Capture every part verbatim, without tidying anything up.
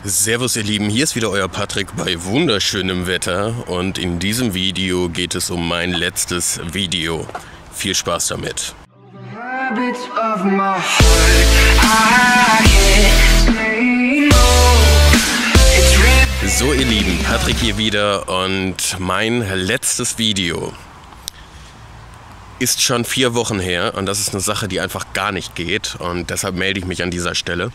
Servus ihr Lieben, hier ist wieder euer Patrick bei wunderschönem Wetter und in diesem Video geht es um mein letztes Video. Viel Spaß damit. So ihr Lieben, Patrick hier wieder und mein letztes Video ist schon vier Wochen her und das ist eine Sache, die einfach gar nicht geht und deshalb melde ich mich an dieser Stelle.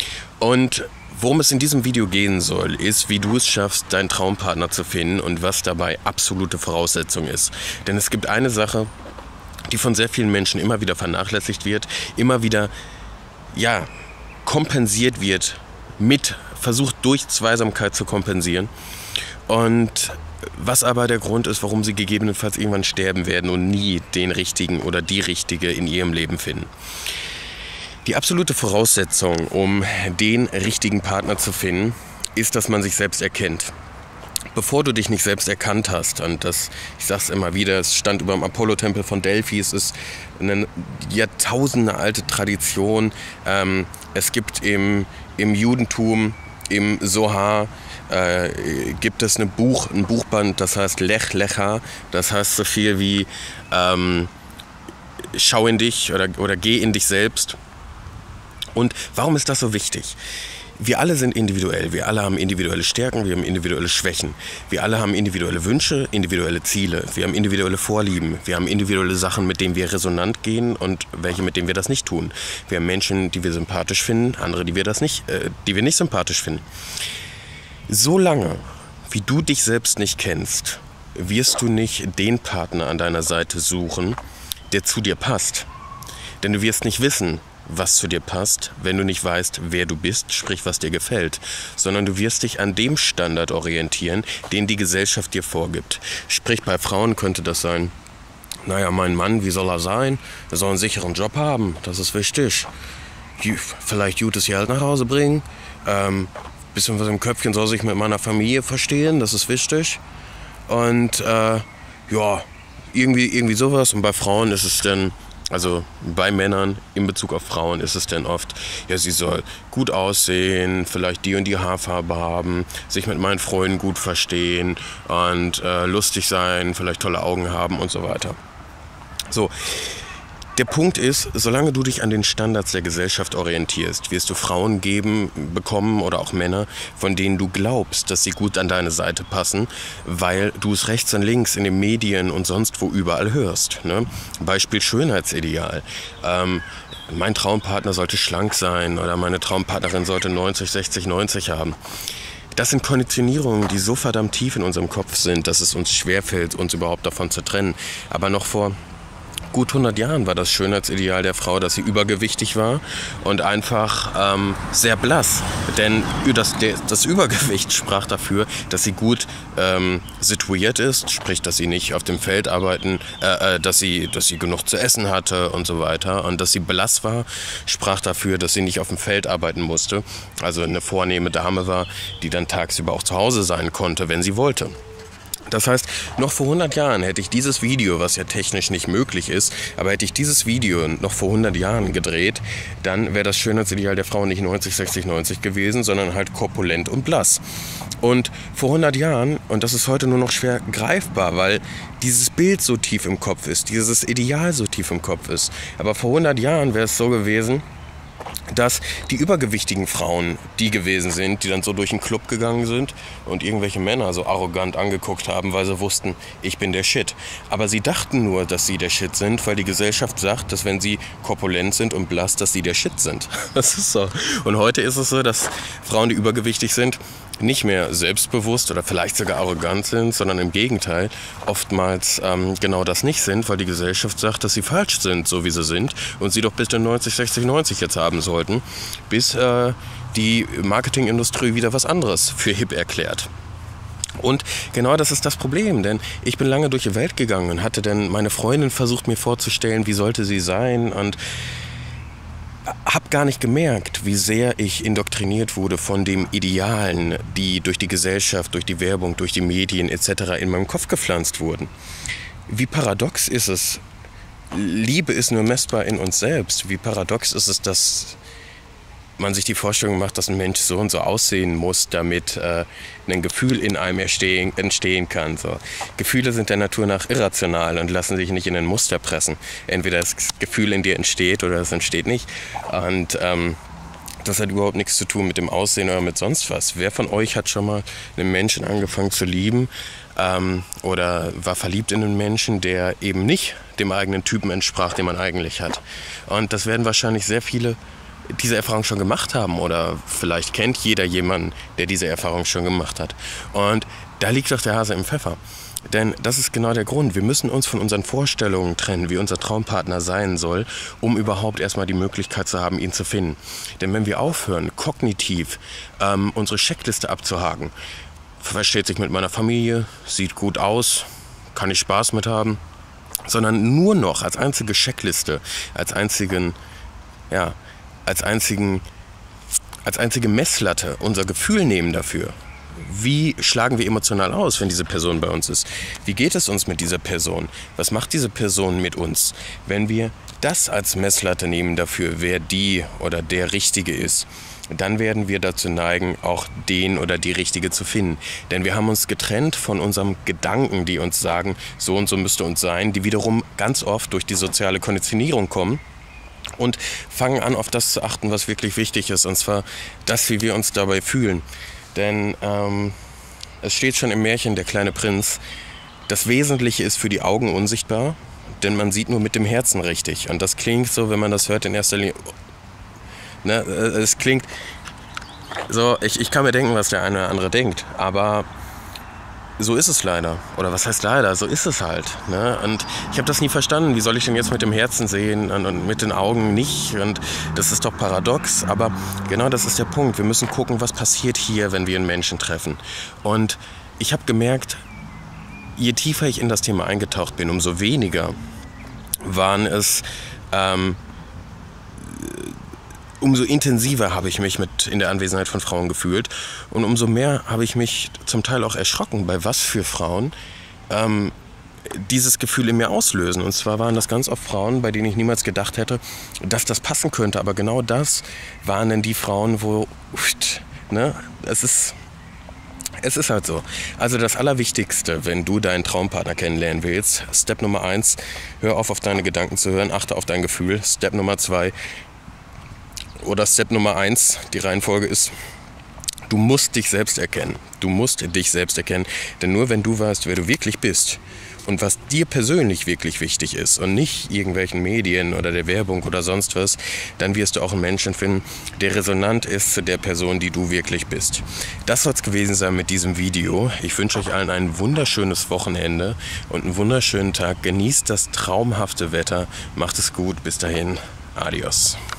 Und worum es in diesem Video gehen soll, ist, wie du es schaffst, deinen Traumpartner zu finden und was dabei absolute Voraussetzung ist. Denn es gibt eine Sache, die von sehr vielen Menschen immer wieder vernachlässigt wird, immer wieder, ja, kompensiert wird, mit versucht durch Zweisamkeit zu kompensieren. Und was aber der Grund ist, warum sie gegebenenfalls irgendwann sterben werden und nie den Richtigen oder die Richtige in ihrem Leben finden. Die absolute Voraussetzung, um den richtigen Partner zu finden, ist, dass man sich selbst erkennt. Bevor du dich nicht selbst erkannt hast, und das, ich sage es immer wieder, es stand über dem Apollo-Tempel von Delphi, es ist eine Jahrtausende alte Tradition. Ähm, es gibt im, im Judentum, im Sohar, äh, gibt es eine Buch, ein Buchband, das heißt Lech Lecha, das heißt so viel wie ähm, schau in dich oder, oder geh in dich selbst. Und warum ist das so wichtig? Wir alle sind individuell, wir alle haben individuelle Stärken, wir haben individuelle Schwächen. Wir alle haben individuelle Wünsche, individuelle Ziele, wir haben individuelle Vorlieben, wir haben individuelle Sachen, mit denen wir resonant gehen und welche, mit denen wir das nicht tun. Wir haben Menschen, die wir sympathisch finden, andere, die wir, das nicht, äh, die wir nicht sympathisch finden. Solange, wie du dich selbst nicht kennst, wirst du nicht den Partner an deiner Seite suchen, der zu dir passt. Denn du wirst nicht wissen, was zu dir passt, wenn du nicht weißt, wer du bist, sprich, was dir gefällt, sondern du wirst dich an dem Standard orientieren, den die Gesellschaft dir vorgibt. Sprich, bei Frauen könnte das sein, naja, mein Mann, wie soll er sein? Er soll einen sicheren Job haben, das ist wichtig. Vielleicht gutes Geld nach Hause bringen, ähm, bisschen was im Köpfchen, soll sich mit meiner Familie verstehen, das ist wichtig. Und äh, ja, irgendwie, irgendwie sowas. Und bei Frauen ist es dann, also bei Männern in Bezug auf Frauen ist es dann oft, ja, sie soll gut aussehen, vielleicht die und die Haarfarbe haben, sich mit meinen Freunden gut verstehen und äh, lustig sein, vielleicht tolle Augen haben und so weiter. So, der Punkt ist, solange du dich an den Standards der Gesellschaft orientierst, wirst du Frauen geben, bekommen oder auch Männer, von denen du glaubst, dass sie gut an deine Seite passen, weil du es rechts und links in den Medien und sonst wo überall hörst. Ne? Beispiel Schönheitsideal. Ähm, mein Traumpartner sollte schlank sein oder meine Traumpartnerin sollte neunzig, sechzig, neunzig haben. Das sind Konditionierungen, die so verdammt tief in unserem Kopf sind, dass es uns schwerfällt, uns überhaupt davon zu trennen. Aber noch vor gut hundert Jahren war das Schönheitsideal der Frau, dass sie übergewichtig war und einfach ähm, sehr blass. Denn das, das Übergewicht sprach dafür, dass sie gut ähm, situiert ist, sprich, dass sie nicht auf dem Feld arbeiten, äh, äh, dass sie, dass sie genug zu essen hatte und so weiter. Und dass sie blass war, sprach dafür, dass sie nicht auf dem Feld arbeiten musste. Also eine vornehme Dame war, die dann tagsüber auch zu Hause sein konnte, wenn sie wollte. Das heißt, noch vor hundert Jahren hätte ich dieses Video, was ja technisch nicht möglich ist, aber hätte ich dieses Video noch vor hundert Jahren gedreht, dann wäre das Schönheitsideal der Frau nicht neunzig, sechzig, neunzig gewesen, sondern halt korpulent und blass. Und vor hundert Jahren, und das ist heute nur noch schwer greifbar, weil dieses Bild so tief im Kopf ist, dieses Ideal so tief im Kopf ist, aber vor hundert Jahren wäre es so gewesen, dass die übergewichtigen Frauen die gewesen sind, die dann so durch den Club gegangen sind und irgendwelche Männer so arrogant angeguckt haben, weil sie wussten, ich bin der Shit. Aber sie dachten nur, dass sie der Shit sind, weil die Gesellschaft sagt, dass wenn sie korpulent sind und blass, dass sie der Shit sind. Das ist so. Und heute ist es so, dass Frauen, die übergewichtig sind, nicht mehr selbstbewusst oder vielleicht sogar arrogant sind, sondern im Gegenteil oftmals ähm, genau das nicht sind, weil die Gesellschaft sagt, dass sie falsch sind, so wie sie sind und sie doch bitte neunzig, sechzig, neunzig jetzt haben sollten, bis äh, die Marketingindustrie wieder was anderes für hip erklärt. Und genau das ist das Problem, denn ich bin lange durch die Welt gegangen und hatte dann meine Freundin versucht mir vorzustellen, wie sollte sie sein und habe gar nicht gemerkt, wie sehr ich indoktriniert wurde von den Idealen, die durch die Gesellschaft, durch die Werbung, durch die Medien et cetera in meinem Kopf gepflanzt wurden. Wie paradox ist es, Liebe ist nur messbar in uns selbst. Wie paradox ist es, dass man sich die Vorstellung macht, dass ein Mensch so und so aussehen muss, damit äh, ein Gefühl in einem entstehen, entstehen kann. So. Gefühle sind der Natur nach irrational und lassen sich nicht in ein Muster pressen. Entweder das Gefühl in dir entsteht oder es entsteht nicht. Und ähm, das hat überhaupt nichts zu tun mit dem Aussehen oder mit sonst was. Wer von euch hat schon mal einen Menschen angefangen zu lieben ähm, oder war verliebt in einen Menschen, der eben nicht dem eigenen Typen entsprach, den man eigentlich hat? Und das werden wahrscheinlich sehr viele diese Erfahrung schon gemacht haben oder vielleicht kennt jeder jemanden, der diese Erfahrung schon gemacht hat. Und da liegt doch der Hase im Pfeffer. Denn das ist genau der Grund. Wir müssen uns von unseren Vorstellungen trennen, wie unser Traumpartner sein soll, um überhaupt erstmal die Möglichkeit zu haben, ihn zu finden. Denn wenn wir aufhören, kognitiv ähm, unsere Checkliste abzuhaken, versteht sich mit meiner Familie, sieht gut aus, kann ich Spaß mit haben, sondern nur noch als einzige Checkliste, als einzigen, ja, als einzigen, als einzige Messlatte unser Gefühl nehmen dafür. Wie schlagen wir emotional aus, wenn diese Person bei uns ist? Wie geht es uns mit dieser Person? Was macht diese Person mit uns? Wenn wir das als Messlatte nehmen dafür, wer die oder der Richtige ist, dann werden wir dazu neigen, auch den oder die Richtige zu finden. Denn wir haben uns getrennt von unserem Gedanken, die uns sagen, so und so müsste uns sein, die wiederum ganz oft durch die soziale Konditionierung kommen. Und fangen an, auf das zu achten, was wirklich wichtig ist, und zwar das, wie wir uns dabei fühlen. Denn ähm, es steht schon im Märchen Der kleine Prinz, das Wesentliche ist für die Augen unsichtbar, denn man sieht nur mit dem Herzen richtig. Und das klingt so, wenn man das hört, in erster Linie, ne, es klingt so, ich, ich kann mir denken, was der eine oder andere denkt, aber so ist es leider. Oder was heißt leider? So ist es halt. Ne? Und ich habe das nie verstanden. Wie soll ich denn jetzt mit dem Herzen sehen und, und mit den Augen nicht? Und das ist doch paradox. Aber genau das ist der Punkt. Wir müssen gucken, was passiert hier, wenn wir einen Menschen treffen. Und ich habe gemerkt, je tiefer ich in das Thema eingetaucht bin, umso weniger waren es... Ähm, umso intensiver habe ich mich mit in der Anwesenheit von Frauen gefühlt und umso mehr habe ich mich zum Teil auch erschrocken, bei was für Frauen ähm, dieses Gefühl in mir auslösen. Und zwar waren das ganz oft Frauen, bei denen ich niemals gedacht hätte, dass das passen könnte. Aber genau das waren dann die Frauen, wo, ne, es ist... Es ist halt so. Also das Allerwichtigste, wenn du deinen Traumpartner kennenlernen willst, Step Nummer eins, hör auf, auf deine Gedanken zu hören, achte auf dein Gefühl. Step Nummer zwei, oder Step Nummer eins, die Reihenfolge ist, du musst dich selbst erkennen. Du musst dich selbst erkennen, denn nur wenn du weißt, wer du wirklich bist und was dir persönlich wirklich wichtig ist und nicht irgendwelchen Medien oder der Werbung oder sonst was, dann wirst du auch einen Menschen finden, der resonant ist zu der Person, die du wirklich bist. Das soll es gewesen sein mit diesem Video. Ich wünsche euch allen ein wunderschönes Wochenende und einen wunderschönen Tag. Genießt das traumhafte Wetter. Macht es gut. Bis dahin. Adios.